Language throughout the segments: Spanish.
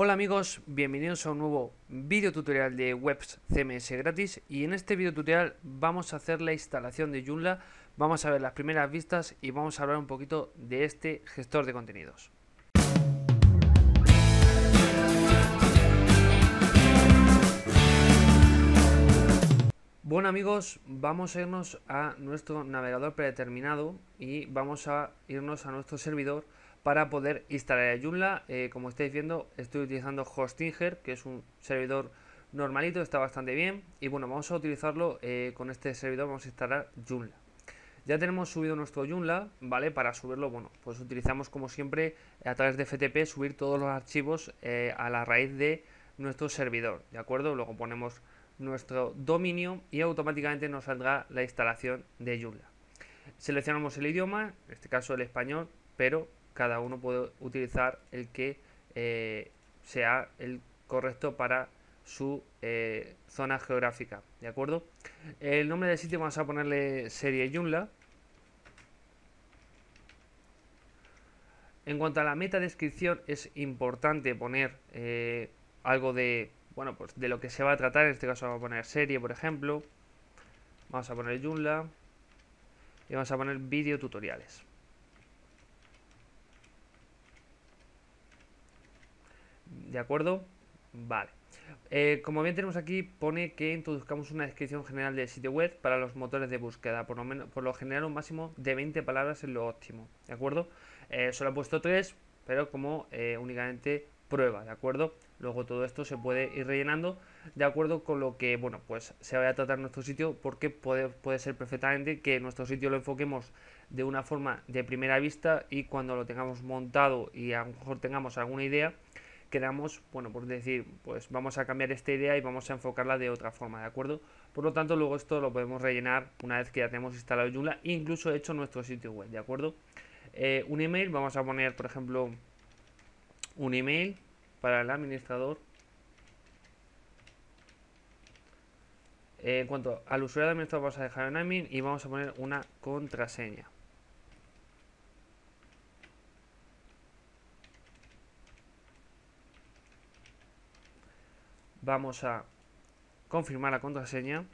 Hola amigos, bienvenidos a un nuevo vídeo tutorial de Webs CMS gratis, y en este vídeo tutorial vamos a hacer la instalación de Joomla, vamos a ver las primeras vistas y vamos a hablar un poquito de este gestor de contenidos. Bueno amigos, vamos a irnos a nuestro navegador predeterminado y vamos a irnos a nuestro servidor para poder instalar Joomla. Como estáis viendo, estoy utilizando Hostinger, que es un servidor normalito, está bastante bien. Y bueno, vamos a utilizarlo con este servidor, vamos a instalar Joomla. Ya tenemos subido nuestro Joomla, ¿vale? Para subirlo, bueno, pues utilizamos como siempre a través de FTP subir todos los archivos a la raíz de nuestro servidor, ¿de acuerdo? Luego ponemos nuestro dominio y automáticamente nos saldrá la instalación de Joomla. Seleccionamos el idioma, en este caso el español, pero cada uno puede utilizar el que sea el correcto para su zona geográfica, ¿de acuerdo? El nombre del sitio vamos a ponerle serie Joomla. En cuanto a la meta descripción, es importante poner algo de, bueno, pues de lo que se va a tratar. En este caso vamos a poner serie, por ejemplo. Vamos a poner Joomla y vamos a poner vídeo tutoriales. ¿De acuerdo? Vale. Como bien tenemos aquí, pone que introduzcamos una descripción general del sitio web para los motores de búsqueda. Por lo general un máximo de 20 palabras es lo óptimo. ¿De acuerdo? Solo he puesto 3, pero como únicamente prueba. ¿De acuerdo? Luego todo esto se puede ir rellenando de acuerdo con lo que, bueno, pues se vaya a tratar nuestro sitio, porque puede ser perfectamente que nuestro sitio lo enfoquemos de una forma de primera vista y cuando lo tengamos montado y a lo mejor tengamos alguna idea, queramos, bueno, por decir, pues vamos a cambiar esta idea y vamos a enfocarla de otra forma, ¿de acuerdo? Por lo tanto, luego esto lo podemos rellenar una vez que ya tenemos instalado Joomla e incluso hecho nuestro sitio web, ¿de acuerdo? Un email, vamos a poner, por ejemplo, un email para el administrador. En cuanto al usuario de administrador, vamos a dejar un admin y vamos a poner una contraseña. Vamos a confirmar la contraseña.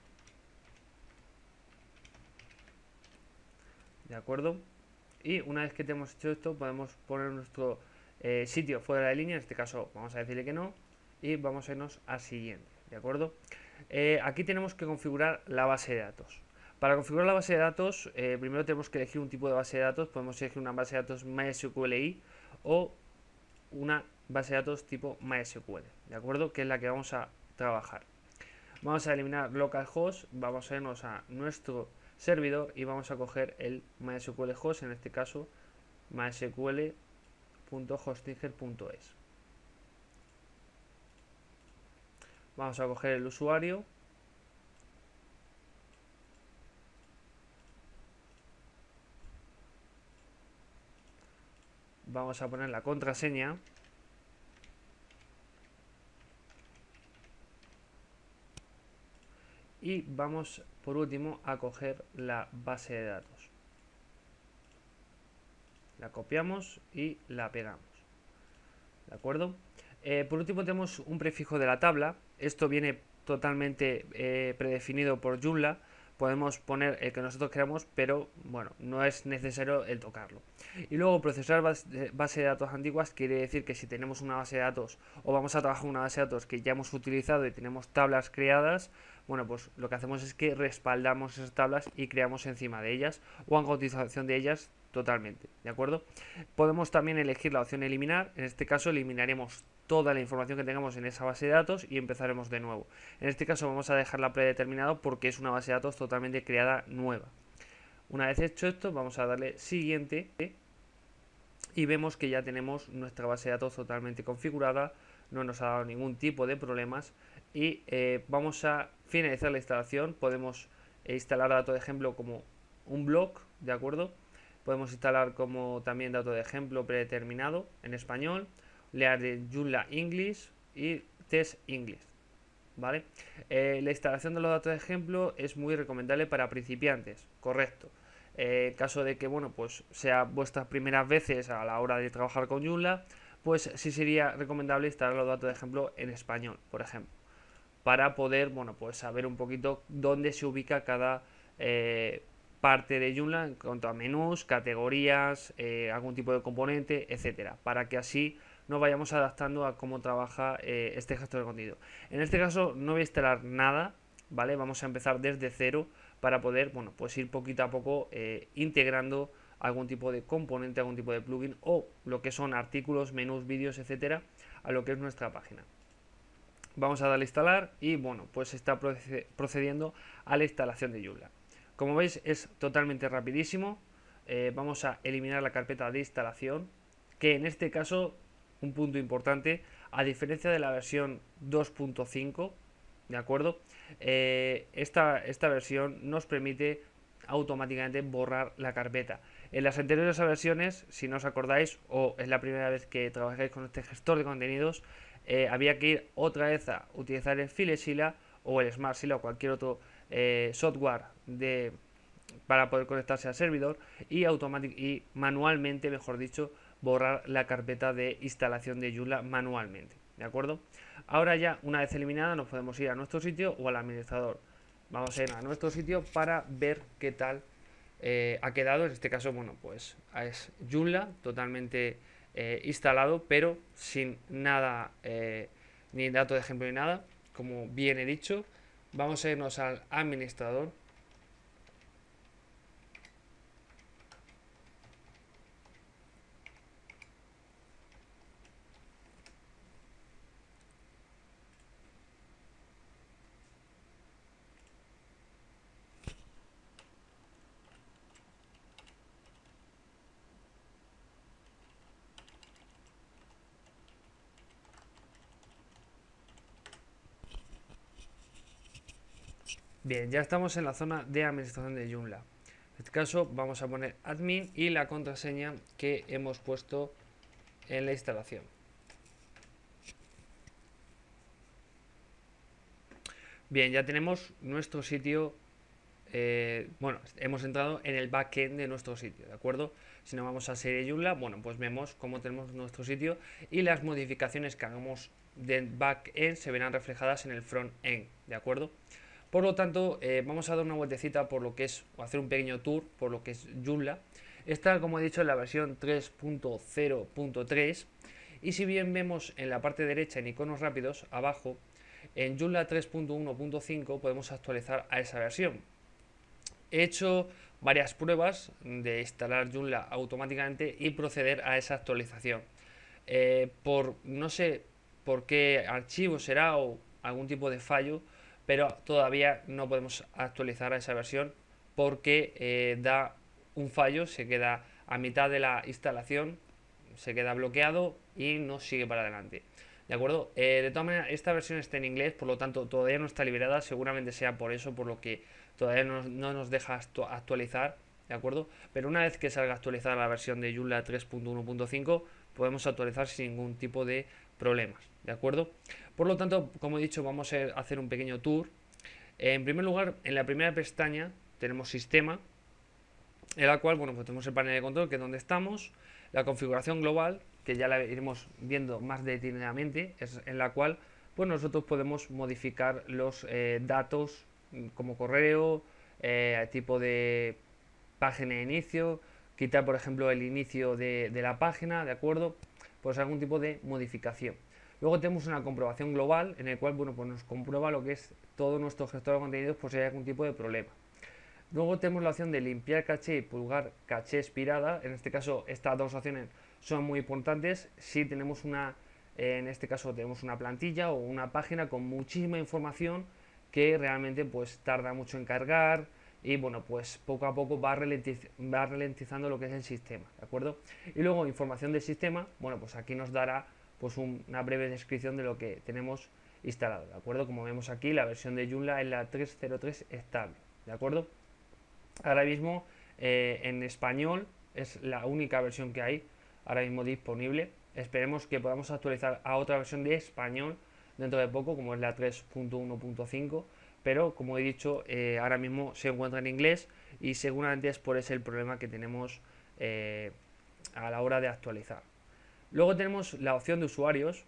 ¿De acuerdo? Y una vez que tenemos hecho esto, podemos poner nuestro sitio fuera de línea. En este caso vamos a decirle que no y vamos a irnos a siguiente. ¿De acuerdo? Aquí tenemos que configurar la base de datos. Para configurar la base de datos, primero tenemos que elegir un tipo de base de datos. Podemos elegir una base de datos MySQLi o una base de datos tipo MySQL, ¿de acuerdo? Que es la que vamos a trabajar. Vamos a eliminar localhost, vamos a irnos a nuestro servidor y vamos a coger el MySQL host, en este caso mysql.hostinger.es. Vamos a coger el usuario. Vamos a poner la contraseña. Y vamos por último a coger la base de datos. La copiamos y la pegamos. ¿De acuerdo? Por último tenemos un prefijo de la tabla. Esto viene totalmente predefinido por Joomla. Podemos poner el que nosotros queramos, pero bueno, no es necesario el tocarlo. Y luego procesar base de datos antiguas quiere decir que si tenemos una base de datos o vamos a trabajar una base de datos que ya hemos utilizado y tenemos tablas creadas, bueno, pues lo que hacemos es que respaldamos esas tablas y creamos encima de ellas o en continuación de ellas totalmente, ¿de acuerdo? Podemos también elegir la opción eliminar. En este caso eliminaremos toda la información que tengamos en esa base de datos y empezaremos de nuevo. En este caso vamos a dejarla predeterminado porque es una base de datos totalmente creada nueva. Una vez hecho esto, vamos a darle siguiente y vemos que ya tenemos nuestra base de datos totalmente configurada, no nos ha dado ningún tipo de problemas y vamos a finalizar la instalación. Podemos instalar datos de ejemplo como un blog, ¿de acuerdo? Podemos instalar como también dato de ejemplo predeterminado en español, leer de Joomla English y Test English, ¿vale? La instalación de los datos de ejemplo es muy recomendable para principiantes, correcto. En caso de que, bueno, pues sea vuestras primeras veces a la hora de trabajar con Joomla, pues sí sería recomendable instalar los datos de ejemplo en español, por ejemplo, para poder, bueno, pues saber un poquito dónde se ubica cada parte de Joomla en cuanto a menús, categorías, algún tipo de componente, etcétera, para que así nos vayamos adaptando a cómo trabaja este gestor de contenido. En este caso no voy a instalar nada, ¿vale? Vamos a empezar desde cero para poder, bueno, pues ir poquito a poco integrando algún tipo de componente, algún tipo de plugin o lo que son artículos, menús, vídeos, etcétera, a lo que es nuestra página. Vamos a darle a instalar y bueno, pues está procediendo a la instalación de Joomla. Como veis es totalmente rapidísimo. Vamos a eliminar la carpeta de instalación, que en este caso, un punto importante, a diferencia de la versión 2.5, ¿de acuerdo? Esta versión nos permite automáticamente borrar la carpeta. En las anteriores versiones, si no os acordáis, o es la primera vez que trabajáis con este gestor de contenidos, había que ir otra vez a utilizar el FileZilla o el SmartZilla o cualquier otro software para poder conectarse al servidor y manualmente, mejor dicho, borrar la carpeta de instalación de Joomla manualmente, ¿de acuerdo? Ahora ya, una vez eliminada, nos podemos ir a nuestro sitio o al administrador. Vamos a ir a nuestro sitio para ver qué tal ha quedado. En este caso, bueno, pues es Joomla totalmente instalado, pero sin nada, ni dato de ejemplo ni nada, como bien he dicho. Vamos a irnos al administrador. Bien, ya estamos en la zona de administración de Joomla. En este caso vamos a poner admin y la contraseña que hemos puesto en la instalación. Bien, ya tenemos nuestro sitio. Bueno, hemos entrado en el backend de nuestro sitio, ¿de acuerdo? Si nos vamos a serie Joomla, bueno, pues vemos cómo tenemos nuestro sitio y las modificaciones que hagamos del backend se verán reflejadas en el frontend, ¿de acuerdo? Por lo tanto, vamos a dar una vueltecita por lo que es, o hacer un pequeño tour por lo que es Joomla. Está, como he dicho, en la versión 3.0.3 y si bien vemos en la parte derecha en iconos rápidos, abajo, en Joomla 3.1.5 podemos actualizar a esa versión. He hecho varias pruebas de instalar Joomla automáticamente y proceder a esa actualización. No sé por qué archivo será o algún tipo de fallo, pero todavía no podemos actualizar a esa versión porque da un fallo, se queda a mitad de la instalación, se queda bloqueado y no sigue para adelante. ¿De acuerdo? De todas maneras, esta versión está en inglés, por lo tanto todavía no está liberada, seguramente sea por eso, por lo que todavía no nos deja actualizar, ¿de acuerdo? Pero una vez que salga actualizada la versión de Joomla 3.1.5, podemos actualizar sin ningún tipo de problemas, ¿de acuerdo? Por lo tanto, como he dicho, vamos a hacer un pequeño tour. En primer lugar, en la primera pestaña tenemos sistema, en la cual, bueno, pues tenemos el panel de control, que es donde estamos, la configuración global, que ya la iremos viendo más detenidamente, es en la cual pues nosotros podemos modificar los datos como correo, tipo de página de inicio, quitar por ejemplo el inicio de la página, ¿de acuerdo? Pues algún tipo de modificación. Luego tenemos una comprobación global en el cual, bueno, pues nos comprueba lo que es todo nuestro gestor de contenidos por si hay algún tipo de problema. Luego tenemos la opción de limpiar caché y purgar caché expirada. En este caso, estas dos opciones son muy importantes. Si tenemos en este caso tenemos una plantilla o una página con muchísima información que realmente pues tarda mucho en cargar y bueno, pues poco a poco va ralentizando lo que es el sistema, ¿de acuerdo? Y luego información del sistema, bueno, pues aquí nos dará pues una breve descripción de lo que tenemos instalado, ¿de acuerdo? Como vemos aquí, la versión de Joomla es la 3.03 estable, ¿de acuerdo? Ahora mismo en español es la única versión que hay ahora mismo disponible. Esperemos que podamos actualizar a otra versión de español dentro de poco, como es la 3.1.5, pero como he dicho, ahora mismo se encuentra en inglés y seguramente es por ese el problema que tenemos a la hora de actualizar. Luego tenemos la opción de usuarios,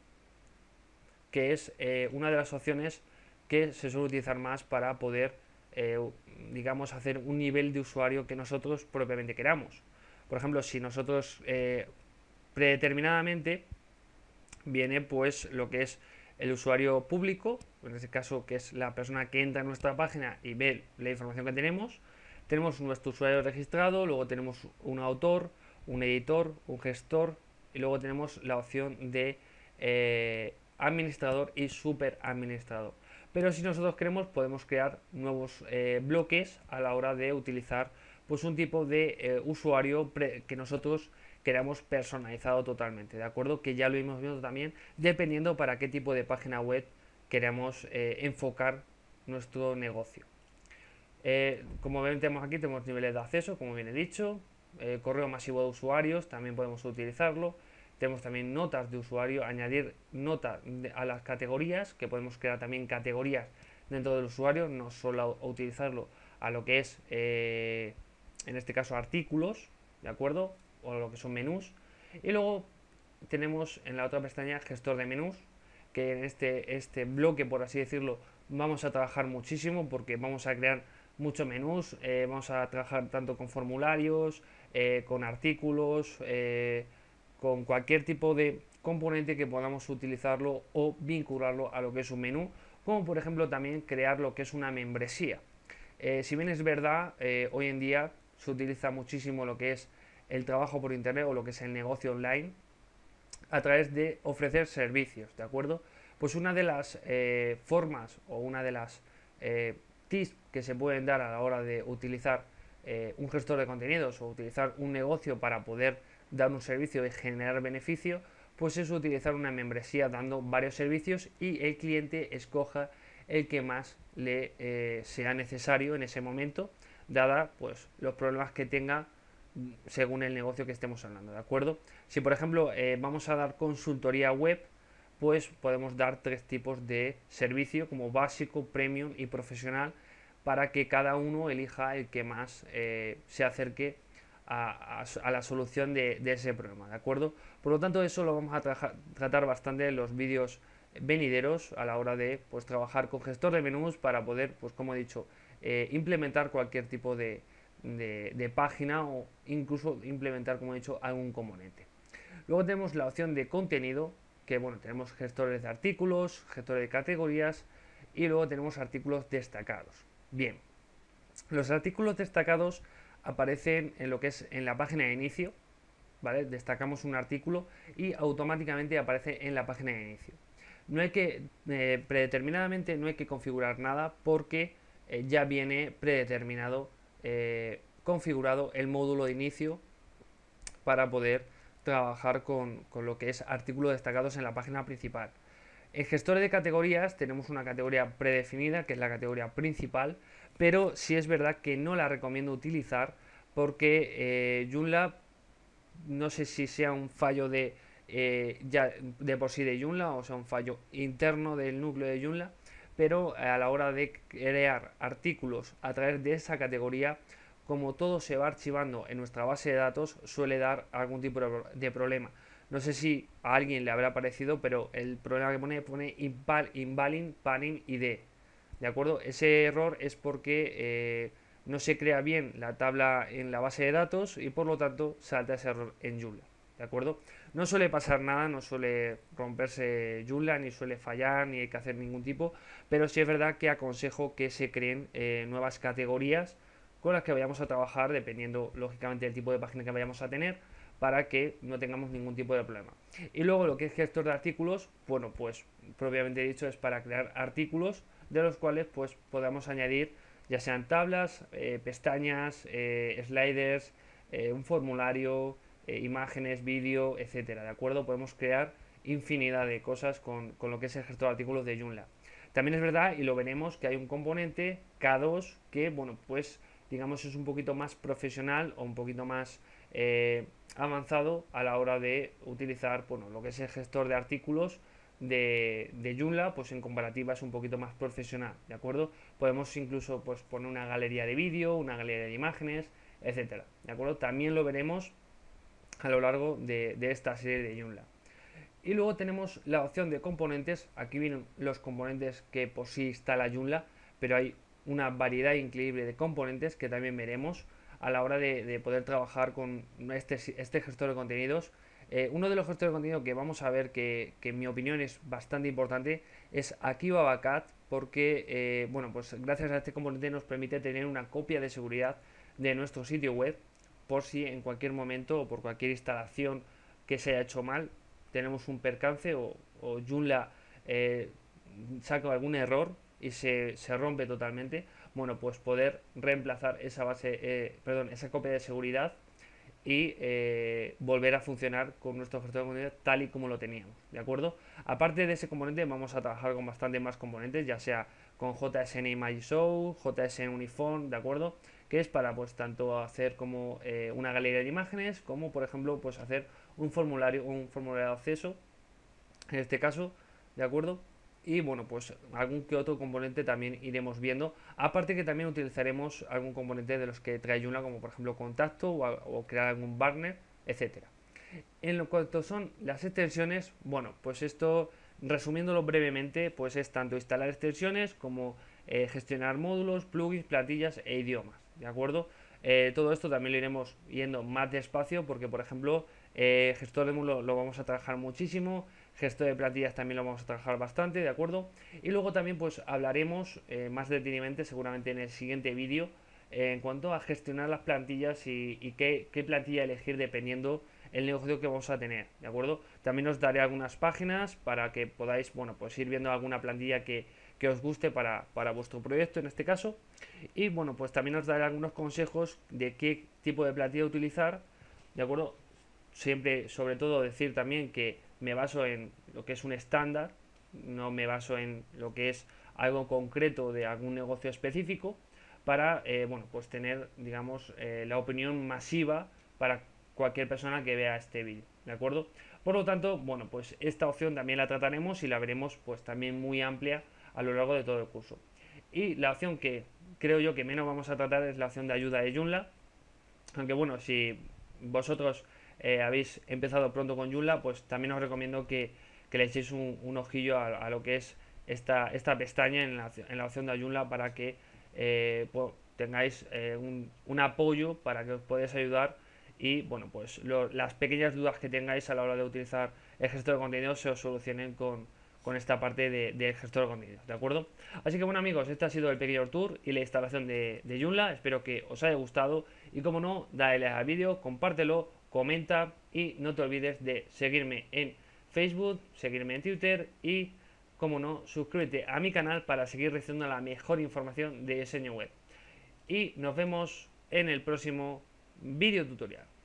que es una de las opciones que se suele utilizar más para poder, digamos, hacer un nivel de usuario que nosotros propiamente queramos. Por ejemplo, si nosotros predeterminadamente viene pues lo que es el usuario público, en este caso que es la persona que entra en nuestra página y ve la información que tenemos nuestro usuario registrado, luego tenemos un autor, un editor, un gestor y luego tenemos la opción de administrador y super administrador. Pero si nosotros queremos podemos crear nuevos bloques a la hora de utilizar pues un tipo de usuario que nosotros queramos personalizado totalmente, ¿de acuerdo? Que ya lo hemos visto también, dependiendo para qué tipo de página web queremos enfocar nuestro negocio. Como vemos aquí, tenemos niveles de acceso, como bien he dicho, correo masivo de usuarios, también podemos utilizarlo. Tenemos también notas de usuario, añadir notas a las categorías, que podemos crear también categorías dentro del usuario, no solo utilizarlo a lo que es, en este caso, artículos, ¿de acuerdo? O lo que son menús. Y luego tenemos en la otra pestaña gestor de menús, que en este bloque, por así decirlo, vamos a trabajar muchísimo porque vamos a crear muchos menús, vamos a trabajar tanto con formularios, con artículos, con cualquier tipo de componente que podamos utilizarlo o vincularlo a lo que es un menú, como por ejemplo también crear lo que es una membresía. Si bien es verdad, hoy en día se utiliza muchísimo lo que es el trabajo por internet o lo que es el negocio online a través de ofrecer servicios, ¿de acuerdo? Pues una de las formas o una de las tips que se pueden dar a la hora de utilizar un gestor de contenidos o utilizar un negocio para poder dar un servicio y generar beneficio, pues es utilizar una membresía dando varios servicios y el cliente escoja el que más le sea necesario en ese momento, dada pues los problemas que tenga según el negocio que estemos hablando, ¿de acuerdo? Si por ejemplo vamos a dar consultoría web, pues podemos dar tres tipos de servicio como básico, premium y profesional para que cada uno elija el que más se acerque a la solución de ese problema, ¿de acuerdo? Por lo tanto, eso lo vamos a tratar bastante en los vídeos venideros a la hora de pues trabajar con gestor de menús para poder, pues como he dicho, implementar cualquier tipo de página o incluso implementar, como he dicho, algún componente. Luego tenemos la opción de contenido, que bueno, tenemos gestores de artículos, gestores de categorías y luego tenemos artículos destacados. Bien, los artículos destacados aparecen en lo que es en la página de inicio, ¿vale? Destacamos un artículo y automáticamente aparece en la página de inicio. No hay que, predeterminadamente no hay que configurar nada porque ya viene predeterminado, configurado el módulo de inicio para poder trabajar con lo que es artículos destacados en la página principal. En gestores de categorías tenemos una categoría predefinida, que es la categoría principal, pero sí es verdad que no la recomiendo utilizar porque Joomla, no sé si sea un fallo de ya de por sí de Joomla o sea un fallo interno del núcleo de Joomla, pero a la hora de crear artículos a través de esa categoría, como todo se va archivando en nuestra base de datos, suele dar algún tipo de problema. No sé si a alguien le habrá parecido, pero el problema que pone invalid panning ID. ¿De acuerdo? Ese error es porque no se crea bien la tabla en la base de datos y por lo tanto salta ese error en Joomla. ¿De acuerdo? No suele pasar nada, no suele romperse Joomla, ni suele fallar, ni hay que hacer ningún tipo, pero sí es verdad que aconsejo que se creen nuevas categorías con las que vayamos a trabajar dependiendo lógicamente del tipo de página que vayamos a tener para que no tengamos ningún tipo de problema. Y luego lo que es gestor de artículos, bueno, pues propiamente dicho es para crear artículos de los cuales pues podamos añadir ya sean tablas, pestañas, sliders, un formulario, imágenes, vídeo, etcétera, ¿de acuerdo? Podemos crear infinidad de cosas con lo que es el gestor de artículos de Joomla. También es verdad, y lo veremos, que hay un componente K2 que, bueno, pues digamos es un poquito más profesional o un poquito más avanzado a la hora de utilizar, bueno, lo que es el gestor de artículos de Joomla, pues en comparativa es un poquito más profesional, ¿de acuerdo? Podemos incluso pues poner una galería de vídeo, una galería de imágenes, etcétera, ¿de acuerdo? También lo veremos a lo largo de esta serie de Joomla. Y luego tenemos la opción de componentes. Aquí vienen los componentes que por sí instala Joomla, pero hay una variedad increíble de componentes que también veremos a la hora de poder trabajar con este gestor de contenidos. Uno de los gestores de contenido que vamos a ver que en mi opinión es bastante importante es Akiva Backup, porque bueno, pues gracias a este componente nos permite tener una copia de seguridad de nuestro sitio web por si en cualquier momento o por cualquier instalación que se haya hecho mal tenemos un percance o Joomla saca algún error y se rompe totalmente, bueno, pues poder reemplazar esa esa copia de seguridad y volver a funcionar con nuestro gestor de contenido tal y como lo teníamos, ¿de acuerdo? Aparte de ese componente vamos a trabajar con bastante más componentes, ya sea con JSN Image Show, JSN Uniform, ¿de acuerdo? Que es para pues tanto hacer como una galería de imágenes, como por ejemplo pues hacer un formulario de acceso, en este caso, ¿de acuerdo? Y bueno, pues algún que otro componente también iremos viendo. Aparte que también utilizaremos algún componente de los que trae Joomla, como por ejemplo contacto o crear algún banner, etcétera. En lo cuanto son las extensiones, bueno, pues esto, resumiéndolo brevemente, pues es tanto instalar extensiones como gestionar módulos, plugins, plantillas e idiomas, ¿de acuerdo? Todo esto también lo iremos yendo más despacio porque, por ejemplo, gestor de módulos lo vamos a trabajar muchísimo, gestor de plantillas también lo vamos a trabajar bastante, ¿de acuerdo? Y luego también pues hablaremos más detenidamente seguramente en el siguiente vídeo en cuanto a gestionar las plantillas y qué plantilla elegir dependiendo el negocio que vamos a tener, ¿de acuerdo? También os daré algunas páginas para que podáis, bueno, pues ir viendo alguna plantilla que os guste para vuestro proyecto en este caso. Y bueno, pues también os daré algunos consejos de qué tipo de plantilla utilizar, ¿de acuerdo? Siempre, sobre todo, decir también que me baso en lo que es un estándar, no me baso en lo que es algo concreto de algún negocio específico, para, bueno, pues tener, digamos, la opinión masiva para cualquier persona que vea este vídeo, ¿de acuerdo? Por lo tanto, bueno, pues esta opción también la trataremos y la veremos pues también muy amplia a lo largo de todo el curso. Y la opción que creo yo que menos vamos a tratar es la opción de ayuda de Joomla, aunque bueno, si vosotros habéis empezado pronto con Joomla, pues también os recomiendo que le echéis un ojillo a lo que es esta pestaña en la opción de Joomla para que pues, tengáis un apoyo para que os podáis ayudar y bueno, pues las pequeñas dudas que tengáis a la hora de utilizar el gestor de contenidos se os solucionen con esta parte del gestor de contenidos, ¿de acuerdo? Así que bueno amigos, este ha sido el pequeño tour y la instalación de Joomla, espero que os haya gustado y como no, dale like al vídeo, compártelo, comenta y no te olvides de seguirme en Facebook, seguirme en Twitter y como no, suscríbete a mi canal para seguir recibiendo la mejor información de diseño web. Y nos vemos en el próximo vídeo tutorial.